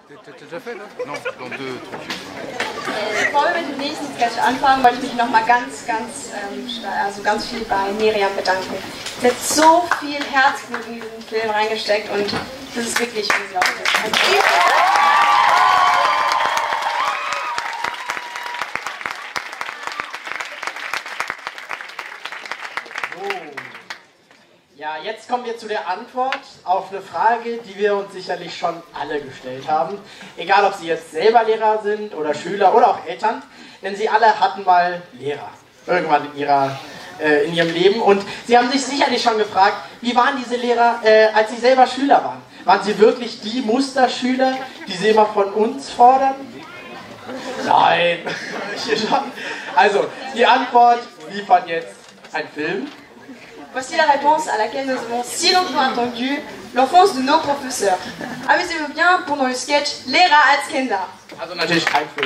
T'as déjà fait, là? Non, dans 2 trucs. Bevor wir mit dem nächsten Sketch anfangen, wollte ich mich nochmal ganz viel bei Miriam bedanken. Sie hat so viel Herzblut in diesen Film reingesteckt und das ist wirklich unglaublich. Ja, jetzt kommen wir zu der Antwort auf eine Frage, die wir uns sicherlich schon alle gestellt haben. Egal, ob Sie jetzt selber Lehrer sind oder Schüler oder auch Eltern, denn Sie alle hatten mal Lehrer irgendwann in Ihrem Leben. Und Sie haben sich sicherlich schon gefragt, wie waren diese Lehrer, als Sie selber Schüler waren? Waren Sie wirklich die Musterschüler, die Sie immer von uns fordern? Nein, also die Antwort liefert jetzt ein Film. Voici la réponse à laquelle nous avons si longtemps attendu, l'enfance de nos professeurs. Amusez-vous bien pendant le sketch Lehrer als Kinder. Also natürlich kein Film.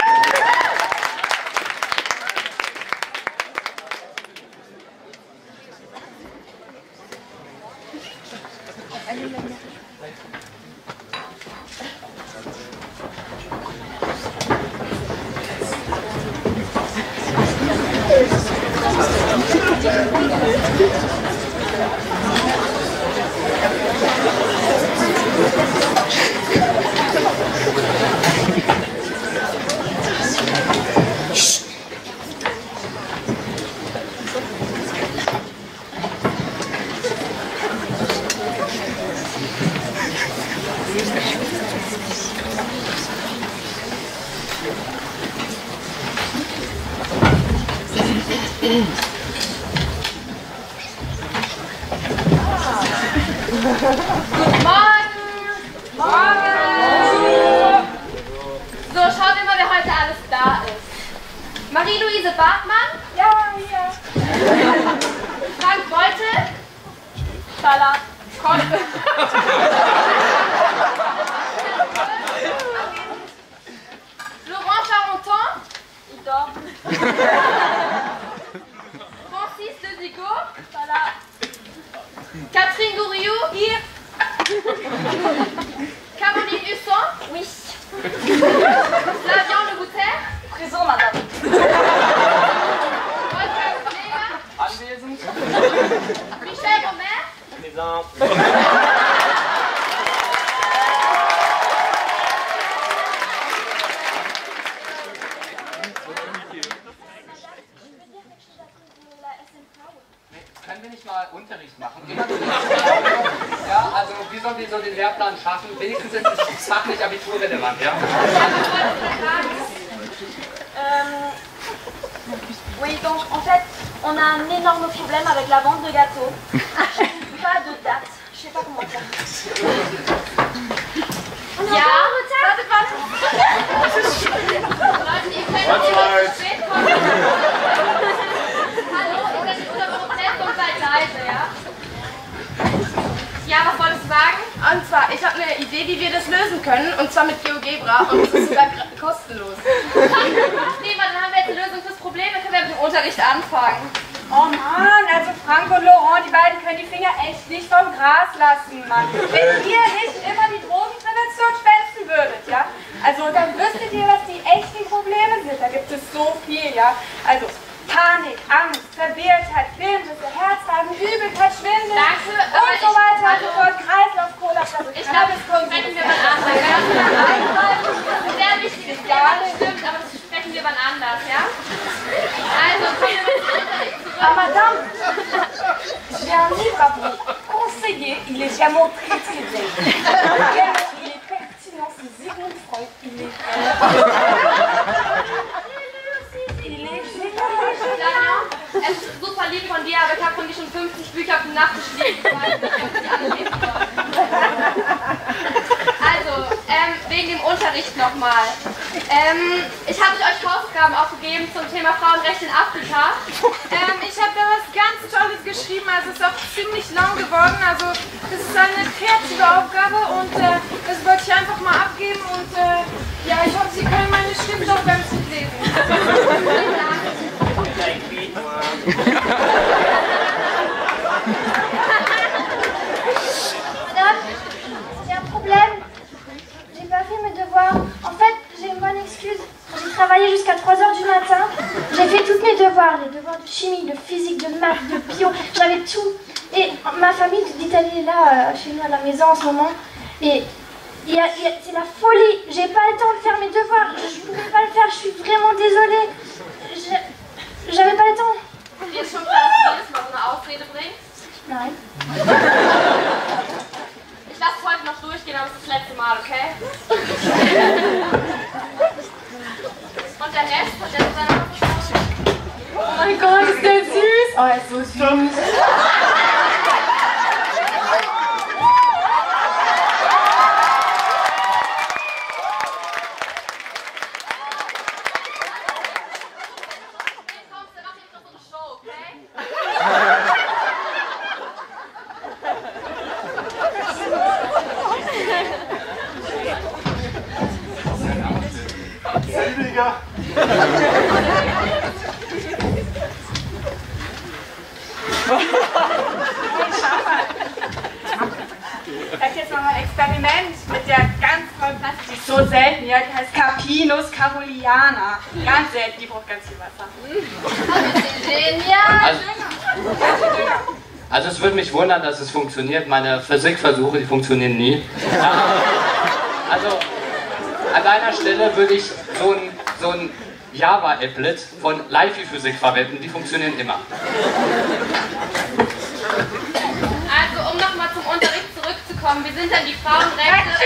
Guten Morgen! Morgen! So, schaut immer, wer heute alles da ist. Marie-Louise Bartmann? Ja, hier. Frank Beutel? Tala. Kotte. Laurent Charenton? Il dort. Francis Lezico? Tala. Catherine Gouriou? Hier. Caroline Husson? Oui. Flavian Le Bouter? Présent, madame. Wolfgang Pfleger? Anwesend. Michel Romer? Présent. Können wir nicht mal Unterricht machen? Ja, also wie sollen wir so den Lehrplan schaffen? Wenigstens ist es fachlich abiturrelevant, ja? Oui, donc en fait, on a un énorme problème avec la vente de gâteaux. Pas de date, je sais pas comment faire. Ja, warte. Leute, ihr könnt auch immer zu spät kommen. Hallo, ihr könnt unter eurem Telefon seid leise, ja? Ja, was wolltest du sagen? Und zwar, ich habe eine Idee, wie wir das lösen können, und zwar mit GeoGebra, und es ist sogar kostenlos. Prima, dann haben wir jetzt eine Lösung fürs Problem, dann können wir mit dem Unterricht anfangen. Oh Mann, also Frank und Laurent, die beiden können die Finger echt nicht vom Gras lassen, Mann. Wenn ihr nicht immer die Drogenprävention spenden würdet, ja, also dann wüsstet ihr, was die echten Probleme sind. Da gibt es so viel, ja. Also Panik, Angst, Verwirrtheit, Filmrisse, Herzrasen, Übelkeit, Schwindel und so weiter und so fort, Kreislaufkollaps. Ich glaube, das sprechen wir wann anders. Sehr wichtiges Thema, das stimmt, aber das sprechen wir wann anders, ja? Also, kommen wir mit dem Unterricht zurück. Ah, madame, j'ai un livre à vous conseiller, il est vraiment très très bien. Il est pertinent, c'est Sigmund Freud, il est Daniel, es ist super lieb von dir, aber ich habe von dir schon 50 Bücher auf dem Nachttisch liegen. Ich weiß nicht, ob ich die alle lesen soll. Also, wegen dem Unterricht nochmal. Ich habe euch Hausaufgaben aufgegeben zum Thema Frauenrechte in Afrika. Ich habe da was ganz Tolles geschrieben, also es ist auch ziemlich lang geworden, also das ist eine kreative Aufgabe und das wollte ich einfach mal abgeben und ja, ich hoffe, Sie können meine Schrift auch ganz gut lesen. Madame, j'ai un problème. J'ai pas fait mes travaillé jusqu'à 3 h du matin. J'ai fait tous mes devoirs, les devoirs de chimie, de physique, de maths, de bio. J'avais tout. Et ma famille d'Italie est là, chez nous à la maison en ce moment. Et c'est la folie. J'ai pas le temps de faire mes devoirs. Je pouvais pas le faire. Je suis vraiment désolée. J'avais pas le temps. Dir ist schon klar, dass du jedes Mal so eine Ausrede bringst? Nein. Ich lasse es heute noch durchgehen, aber es ist das letzte Mal, okay? Und der Rest hat jetzt seine... Oh mein Gott, ist der süß! Oh, er ist so süß. Ich sag jetzt mal ein Experiment mit der ganz tollen Pflanze, die ist so selten, ja, die heißt Carpinus carolinana. Ganz selten, die braucht ganz viel Wasser. Genial! Also es würde mich wundern, dass es funktioniert. Meine Physikversuche, die funktionieren nie. Also an deiner Stelle würde ich so ein Java-Applet von Life Physik verwenden, die funktionieren immer. Also, um nochmal zum Unterricht zurückzukommen, wie sind denn die Frauenrechte?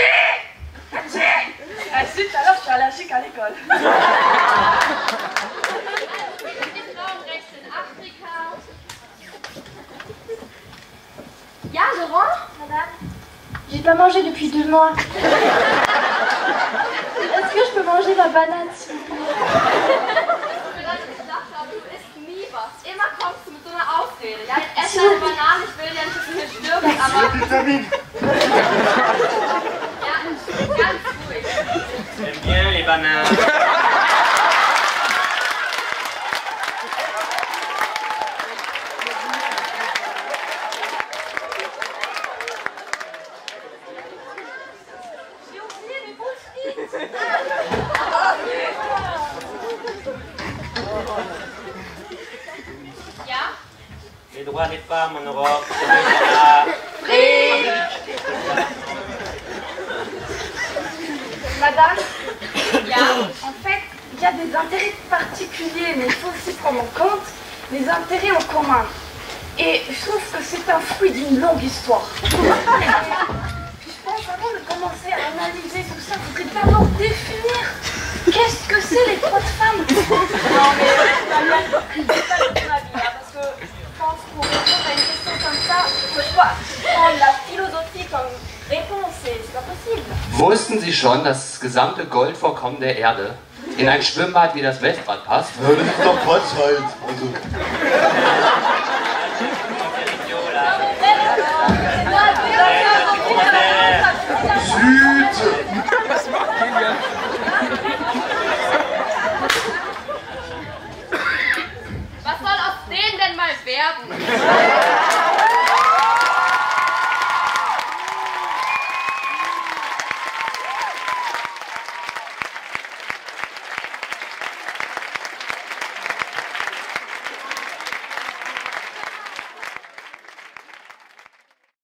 Die Frauenrechte in Afrika? Ja, Laurent? Madame? J'ai pas mangé depuis 2 mois. Est-ce que je peux manger ma banane, s'il vous plaît? Weil ich gedacht habe, du isst nie was. Immer kommst du mit so einer Ausrede. Ja, ich esse eine Banane, ich will ja nicht, dass du hier stirbst, aber... Ja, ganz ruhig. J'aime bien les bananes. Ja? Les droits des femmes en Europe. Madame, Ja? en fait, il y a des intérêts particuliers, mais il faut aussi prendre en compte les intérêts en commun. Et je trouve que c'est un fruit d'une longue histoire. Et puis je pense avant de commencer à analyser tout ça, il faudrait d'abord définir qu'est-ce que c'est les droits de femmes. Non mais je pas de ton avis, hein, parce que je pense pour répondre à une question comme ça, il ne faut pas prendre la philosophie comme réponse, c'est pas possible. Wussten Sie schon, dass das gesamte Goldvorkommen der Erde in ein Schwimmbad wie das Westbad passt? Ja, das ist doch Quatsch halt. Also.